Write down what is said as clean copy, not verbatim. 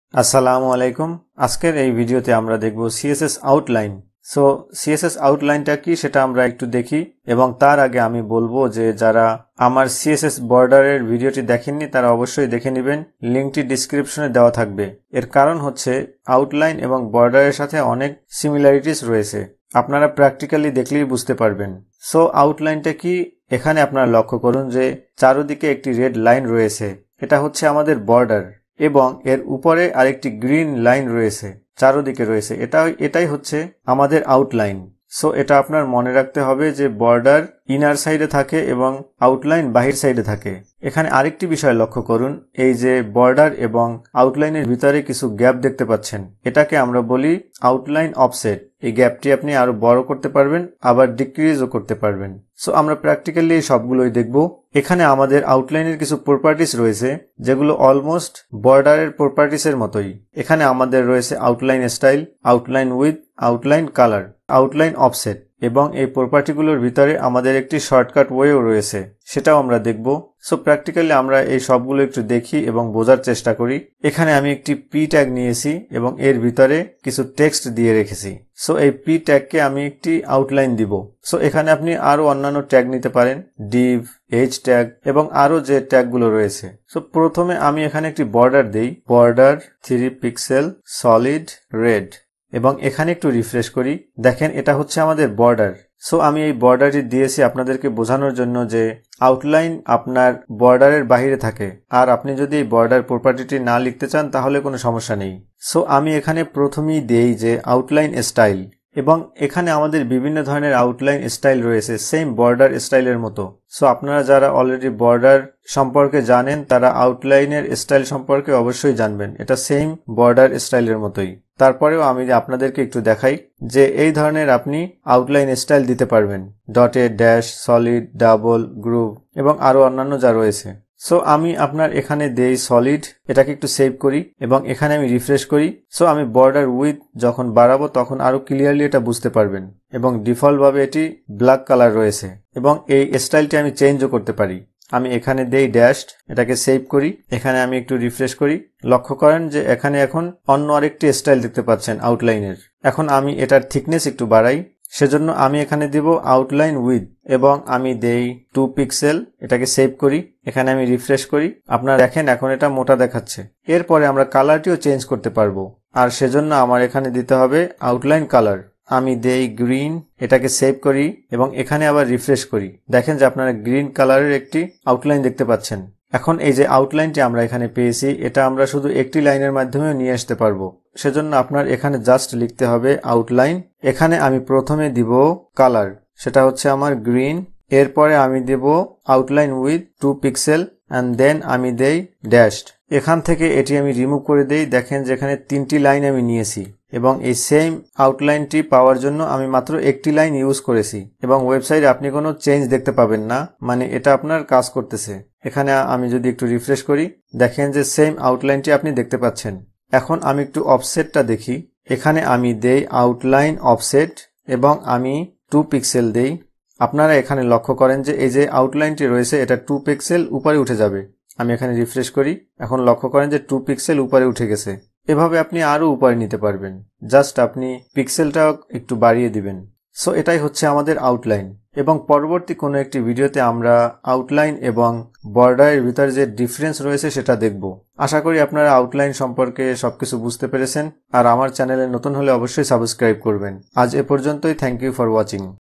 আসসালামু আলাইকুম। আজকের এই ভিডিওতে আমরা দেখব সিএসএস আউটলাইন। সো সিএসএস আউটলাইনটা কি সেটা আমরা একটু দেখি, এবং তার আগে আমি বলবো যে যারা আমার সিএসএস বর্ডারের ভিডিওটি দেখেননি তারা অবশ্যই দেখে নেবেন, লিঙ্কটি ডিসক্রিপশনে দেওয়া থাকবে। এর কারণ হচ্ছে আউটলাইন এবং বর্ডারের সাথে অনেক সিমিলারিটিস রয়েছে, আপনারা প্র্যাকটিক্যালি দেখলেই বুঝতে পারবেন। সো আউটলাইনটা কি, এখানে আপনারা লক্ষ্য করুন যে চারদিকে একটি রেড লাইন রয়েছে, এটা হচ্ছে আমাদের বর্ডার, এবং এর উপরে আরেকটি গ্রিন লাইন রয়েছে, চারদিকে রয়েছে, এটাই হচ্ছে আমাদের আউটলাইন। সো এটা আপনার মনে রাখতে হবে যে বর্ডার ইনার সাইডে থাকে এবং আউটলাইন বাহির সাইডে থাকে। এখানে আরেকটি বিষয় লক্ষ্য করুন, এই যে বর্ডার এবং আউটলাইনের ভিতরে কিছু গ্যাপ দেখতে পাচ্ছেন, এটাকে আমরা বলি আউটলাইন অফসেট। এই গ্যাপটি আপনি আরো বড় করতে পারবেন, আবার ডিক্রিজও করতে পারবেন। সো আমরা প্র্যাকটিক্যালি এই সবগুলোই দেখব। এখানে আমাদের আউটলাইনের কিছু প্রপার্টিস রয়েছে যেগুলো অলমোস্ট বর্ডারের প্রপার্টিসের মতোই। এখানে আমাদের রয়েছে outline style, outline width, outline colour, outline offset, এবং এই প্রপার্টিগুলোর ভিতরে আমাদের একটি শর্টকাট ওয়েও রয়েছে, সেটাও আমরা দেখব। সো প্র্যাকটিক্যালি আমরা এই সবগুলো একটু দেখি এবং বোঝার চেষ্টা করি। এখানে আমি একটি পি ট্যাগ নিয়েছি এবং এর ভিতরে কিছু টেক্সট দিয়ে রেখেছি। সো এই পি ট্যাগকে আমি একটি আউটলাইন দিব। সো এখানে আপনি আরো অন্যান্য ট্যাগ নিতে পারেন, ডিভ, এইচ ট্যাগ এবং আরো যে ট্যাগগুলো রয়েছে। সো প্রথমে আমি এখানে একটি বর্ডার দেই, বর্ডার 3 পিক্সেল সলিড রেড, এবং এখানে একটু রিফ্রেশ করি, দেখেন এটা হচ্ছে আমাদের বর্ডার। সো আমি এই বর্ডারটি দিয়েছি আপনাদেরকে বোঝানোর জন্য যে আউটলাইন আপনার বর্ডারের বাইরে থাকে, আর আপনি যদি এই বর্ডার প্রপার্টিটি না লিখতে চান তাহলে কোনো সমস্যা নেই। সো আমি এখানে প্রথমেই দেই যে আউটলাইন স্টাইল, এবং এখানে আমাদের বিভিন্ন ধরনের আউটলাইন স্টাইল রয়েছে, সেম বর্ডার স্টাইলের মতো। সো আপনারা যারা অলরেডি বর্ডার সম্পর্কে জানেন তারা আউটলাইনের স্টাইল সম্পর্কে অবশ্যই জানবেন, এটা সেম বর্ডার স্টাইলের মতোই। তারপরেও আমি আপনাদেরকে একটু দেখাই যে এই ধরনের আপনি আউটলাইন স্টাইল দিতে পারবেন, dotted, dash, solid, double, groove এবং আরো অন্যান্য যা রয়েছে। সো আমি আপনার এখানে দেই সলিড, এটাকে একটু সেভ করি এবং এখানে আমি রিফ্রেশ করি। সো আমি বর্ডার উইথ যখন বাড়াবো তখন আরো ক্লিয়ারলি এটা বুঝতে পারবেন, এবং ডিফল্ট ভাবে এটি ব্ল্যাক কালার রয়েছে, এবং এই স্টাইলটি আমি চেঞ্জও করতে পারি। আমি এখানে দেই ড্যাশ, এটাকে সেভ করি, এখানে আমি একটু রিফ্রেশ করি, লক্ষ্য করেন যে এখানে এখন অন্য আরেকটি স্টাইল দেখতে পাচ্ছেন আউটলাইনের। এখন আমি এটার থিকনেস একটু বাড়াই, সেজন্য আমি এখানে দিব আউটলাইন উইথ, এবং আমি দেই 2 পিক্সেল, এটাকে সেভ করি, এখানে আমি রিফ্রেশ করি, আপনারা দেখেন এখন এটা মোটা দেখাচ্ছে। এরপরে আমরা কালারটিও চেঞ্জ করতে পারবো, আর সেজন্য আমার এখানে দিতে হবে আউটলাইন কালার, আমি দেই গ্রিন, এটাকে সেভ করি এবং এখানে আবার রিফ্রেশ করি, দেখেন যে আপনারা গ্রিন কালারের একটি আউটলাইন দেখতে পাচ্ছেন। এখন এই যে আউটলাইনটি আমরা এখানে পেয়েছি, এটা আমরা শুধু একটি লাইনের মাধ্যমেও নিয়ে আসতে পারবো, সেজন্য আপনার এখানে জাস্ট লিখতে হবে আউটলাইন। এখানে আমি প্রথমে দিব কালার, সেটা হচ্ছে আমার গ্রিন, এরপরে আমি দেব outline width 2 pixel and then আমি দেই ড্যাশড। এখান থেকে এটি আমি রিমুভ করে দেই, দেখেন যে এখানে 3টি লাইন আমি নিয়েছি, এবং এই সেম আউটলাইনটি পাওয়ার জন্য আমি মাত্র একটি লাইন ইউজ করেছি, এবং ওয়েবসাইটে আপনি কোনো চেঞ্জ দেখতে পাবেন না, মানে এটা আপনার কাজ করতেছে। এখানে আমি যদি একটু রিফ্রেশ করি, দেখেন যে সেম আউটলাইনটি আপনি দেখতে পাচ্ছেন। এখন আমি একটু অফসেটটা দেখি, এখানে আমি দেই আউটলাইন অফসেট এবং আমি 2 পিক্সেল দেই। আপনারা এখানে লক্ষ্য করেন যে এই যে আউটলাইনটি রয়েছে এটা 2 পিক্সেল উপরে উঠে যাবে। আমি এখানে রিফ্রেশ করি, এখন লক্ষ্য করেন যে 2 পিক্সেল উপরে উঠে গেছে। এভাবে আপনি আরো উপরে নিতে পারবেন, জাস্ট আপনি পিক্সেলটা একটু বাড়িয়ে দিবেন। সো এটাই হচ্ছে আমাদের আউটলাইন, এবং পরবর্তী কোনো একটি ভিডিওতে আমরা আউটলাইন এবং বর্ডারের ভিতরে যে ডিফারেন্স রয়েছে সেটা দেখব। আশা করি আপনারা আউটলাইন সম্পর্কে সবকিছু বুঝতে পেরেছেন, আর আমার চ্যানেলে নতুন হলে অবশ্যই সাবস্ক্রাইব করবেন। আজ এ পর্যন্তই, থ্যাংক ইউ ফর ওয়াচিং।